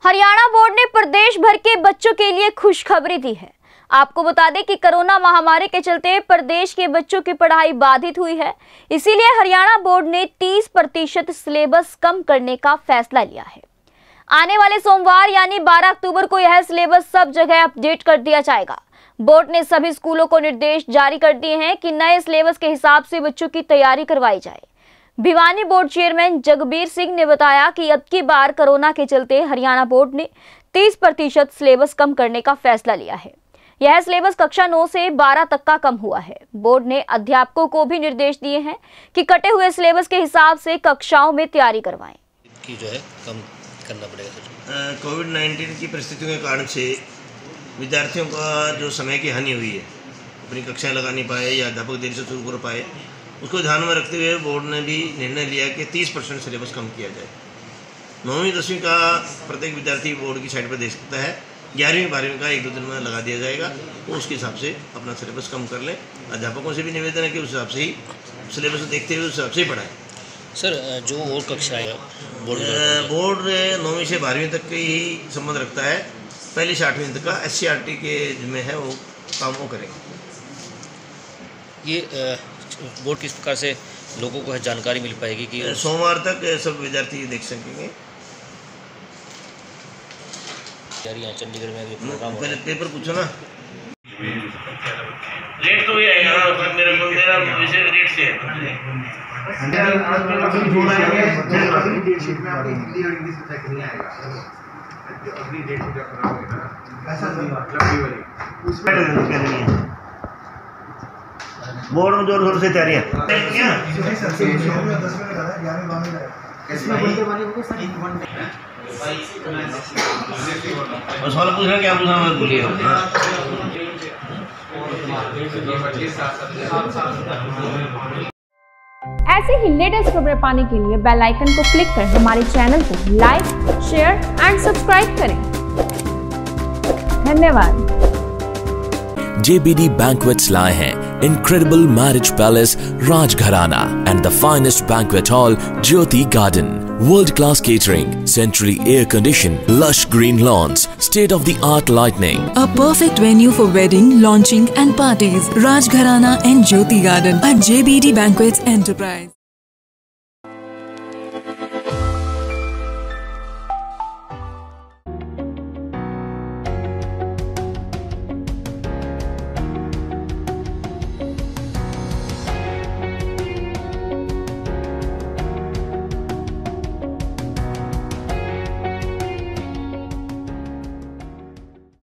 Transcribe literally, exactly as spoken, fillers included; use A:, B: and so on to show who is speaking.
A: Haryana board ने प्रदेश भर के बच्चों के लिए खुशखबरी दी है। आपको बता दें कि कोरोना महामारी के चलते प्रदेश के बच्चों की पढ़ाई बाधित हुई है, इसीलिए हरियाणा बोर्ड ने तीस प्रतिशत सिलेबस कम करने का फैसला लिया है। आने वाले सोमवार यानी बारह अक्टूबर को यह सिलेबस सब जगह अपडेट कर दिया जाएगा। बोर्ड ने सभी स्कूलों को निर्देश जारी कर दिए हैं कि नए सिलेबस के हिसाब से बच्चों की तैयारी करवाई जाए। भिवानी बोर्ड चेयरमैन जगबीर सिंह ने बताया कि अब की बार कोरोना के चलते हरियाणा बोर्ड ने तीस प्रतिशत सिलेबस कम करने का फैसला लिया है। यह सिलेबस कक्षा नौ से बारह तक का कम हुआ है। बोर्ड ने अध्यापकों को भी निर्देश दिए हैं कि कटे हुए सिलेबस के हिसाब से कक्षाओं में तैयारी करवाएं।
B: की जो है कम करना पड़ेगा।
C: कोविड नाइन्टीन की परिस्थितियों के कारण से विद्यार्थियों का जो समय की हानि हुई है, अपनी कक्षाएं लगा नहीं पाए या अध्यापक देर से शुरू कर पाए, उसको ध्यान में रखते हुए बोर्ड ने भी निर्णय लिया कि तीस परसेंट सिलेबस कम किया जाए। नौवीं दसवीं का प्रत्येक विद्यार्थी बोर्ड की साइड पर देख सकता है। ग्यारहवीं बारहवीं का एक दो दिन में लगा दिया जाएगा, तो उसके हिसाब से अपना सिलेबस कम कर लें। अध्यापकों से भी निवेदन है कि उस हिसाब से ही सिलेबस देखते हुए उस हिसाब से ही पढ़ाएँ।
B: सर, जो और कक्षाएँ बोर्ड
C: बोर्ड नौवीं से बारहवीं तक के ही संबंध रखता है। पहली से आठवीं तक का एस सी आर टी के जिम्मे है, वो काम वो करेंगे।
B: ये बोर्ड किस प्रकार से लोगों को जानकारी मिल पाएगी कि
C: सोमवार तक सब विद्यार्थी देख सकेंगे।
B: यहाँ चंडीगढ़ में भी प्रोग्राम
C: पहले पेपर पूछो ना।
D: रेट तो ये है ना, मेरे को मेरा वैसे रेट से है।
C: बोर्ड में जोर शोर से तैयारियाँ सवाल पूछ रहे क्या पूछना मैं भूलिए।
E: ऐसे ही लेटेस्ट खबरें पाने के लिए बेल आइकन को क्लिक कर हमारे चैनल को लाइक, शेयर एंड सब्सक्राइब करें। धन्यवाद।
F: J B D Banquets लाए हैं Incredible Marriage Palace Rajgharana and the finest banquet hall Jyoti Garden. World-class catering, centrally air-conditioned, lush green lawns, state-of-the-art lighting.
G: A perfect venue for wedding, launching and parties. Rajgharana and Jyoti Garden at J B D Banquets Enterprise.